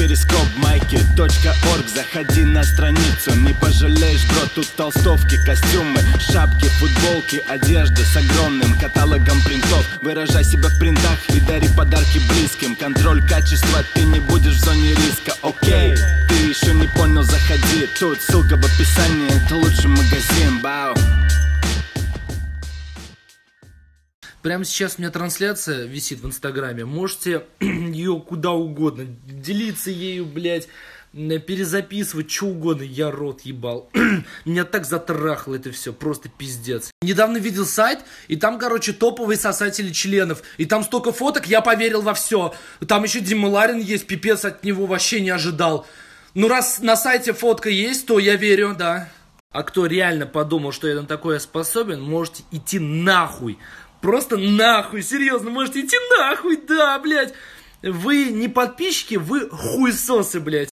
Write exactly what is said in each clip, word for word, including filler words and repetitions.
перископ майки точка орг. Заходи на страницу, не пожалеешь, бро. Тут толстовки, костюмы, шапки, футболки, одежда с огромным каталогом принтов. Выражай себя в принтах и дари подарки близким. Контроль качества, ты не будешь в зоне риска. Окей, ты еще не понял, заходи. Тут ссылка в описании, это лучший магазин. Бау. Прямо сейчас у меня трансляция висит в Инстаграме. Можете ее куда угодно делиться ею, блядь, перезаписывать, что угодно. Я рот ебал. Меня так затрахало это все, просто пиздец. Недавно видел сайт, и там, короче, топовые сосатели членов. И там столько фоток, я поверил во все. Там еще Дима Ларин есть, пипец, от него вообще не ожидал. Ну, раз на сайте фотка есть, то я верю, да. А кто реально подумал, что я на такое способен, можете идти нахуй. Просто нахуй, серьезно, можете идти нахуй, да, блядь. Вы не подписчики, вы хуесосы, блядь.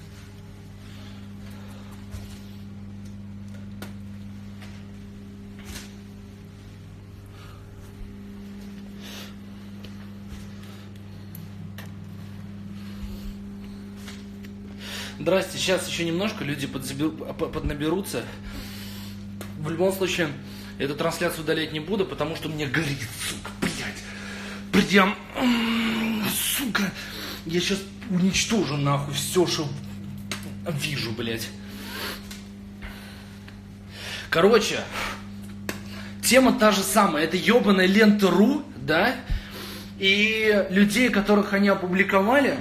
Здрасте, сейчас еще немножко люди поднаберутся. В любом случае, эту трансляцию удалять не буду, потому что мне горит, сука, блядь. Прям, сука, я сейчас уничтожу нахуй все, что вижу, блядь. Короче, тема та же самая, это ебаная лента точка ру, да, и людей, которых они опубликовали.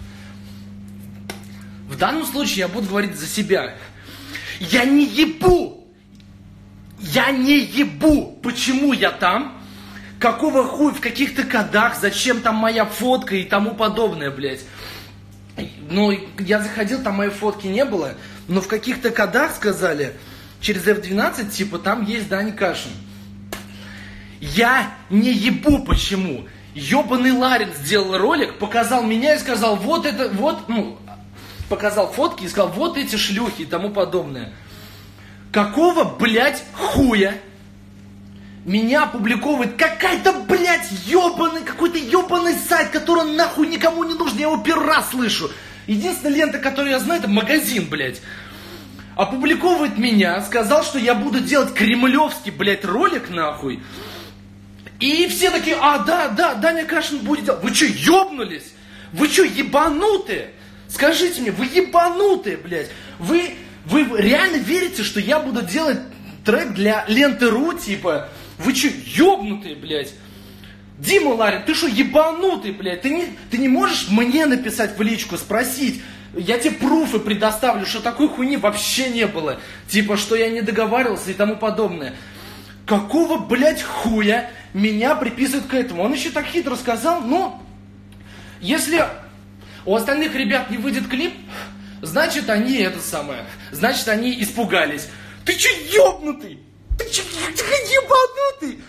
В данном случае я буду говорить за себя. Я не ебу! Я не ебу! Почему я там? Какого хуя в каких-то кодах? Зачем там моя фотка и тому подобное, блядь? Ну, я заходил, там моей фотки не было. Но в каких-то кодах сказали, через эф двенадцать, типа, там есть Даня Кашин. Я не ебу почему. Ёбаный Ларин сделал ролик, показал меня и сказал, вот это, вот, ну... Показал фотки и сказал, вот эти шлюхи и тому подобное. Какого, блядь, хуя меня опубликовывает какая-то, блядь, ебаный, какой-то ебаный сайт, который нахуй никому не нужен, я его первый раз слышу. Единственная лента, которую я знаю, это магазин, блядь. Опубликовывает меня, сказал, что я буду делать кремлевский, блядь, ролик, нахуй. И все такие, а, да, да, Даня Кашин будет делать. Вы что, ебнулись? Вы что, ебанутые? Скажите мне, вы ебанутые, блядь. Вы, вы реально верите, что я буду делать трек для ленты точка ру, типа? Вы что, ебнутые, блядь? Дима Ларин, ты что, ебанутый, блядь? Ты не, ты не можешь мне написать в личку, спросить? Я тебе пруфы предоставлю, что такой хуйни вообще не было. Типа, что я не договаривался и тому подобное. Какого, блядь, хуя меня приписывают к этому? Он еще так хитро сказал, ну, если... У остальных ребят не выйдет клип, значит они это самое, значит они испугались. Ты че ебнутый? Ты че ебанутый?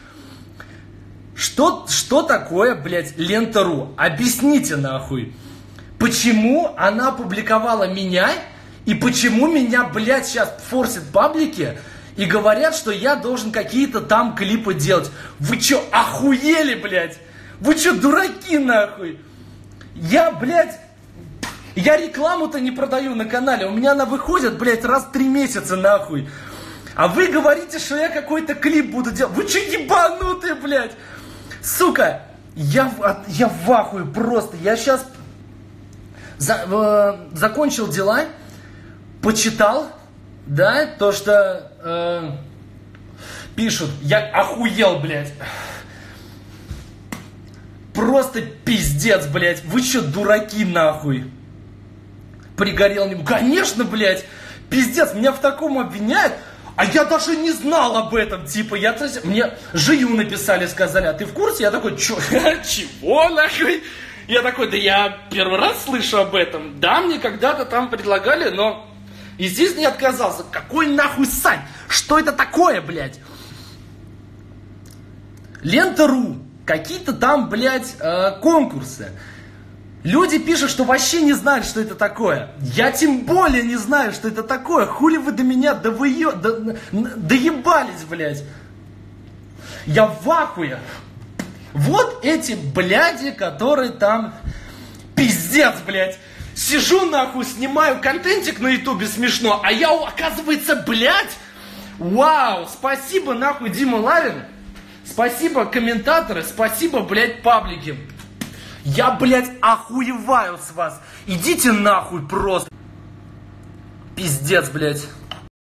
Что, что такое, блядь, лента точка ру? Объясните нахуй. Почему она опубликовала меня и почему меня, блядь, сейчас форсят паблики и говорят, что я должен какие-то там клипы делать? Вы че, охуели, блядь? Вы че, дураки нахуй? Я, блядь, я рекламу-то не продаю на канале, у меня она выходит, блядь, раз в три месяца, нахуй. А вы говорите, что я какой-то клип буду делать. Вы что, ебанутые, блядь? Сука, я, я в ахуе просто. Я сейчас за, э, закончил дела, почитал, да, то, что э, пишут. Я охуел, блядь. Просто пиздец, блядь. Вы что, дураки, нахуй? Пригорел нему. Конечно, блядь. Пиздец, меня в таком обвиняют. А я даже не знал об этом. Типа, я... Мне Жию написали, сказали, а ты в курсе? Я такой, чё? Чего, нахуй? Я такой, да я первый раз слышу об этом. Да, мне когда-то там предлагали, но... Естественно, я отказался. Какой нахуй сайт? Что это такое, блядь? лента точка ру. Какие-то там, блядь, э, конкурсы. Люди пишут, что вообще не знают, что это такое. Я тем более не знаю, что это такое. Хули вы до меня до вы ё... до... доебались, блядь. Я в ахуе. Вот эти бляди, которые там... Пиздец, блядь. Сижу нахуй, снимаю контентик на ютубе смешно, а я, оказывается, блядь, вау, спасибо нахуй, Дима Лавин, спасибо комментаторы, спасибо, блядь, паблики. Я, блядь, охуеваю с вас, идите нахуй просто. Пиздец, блядь.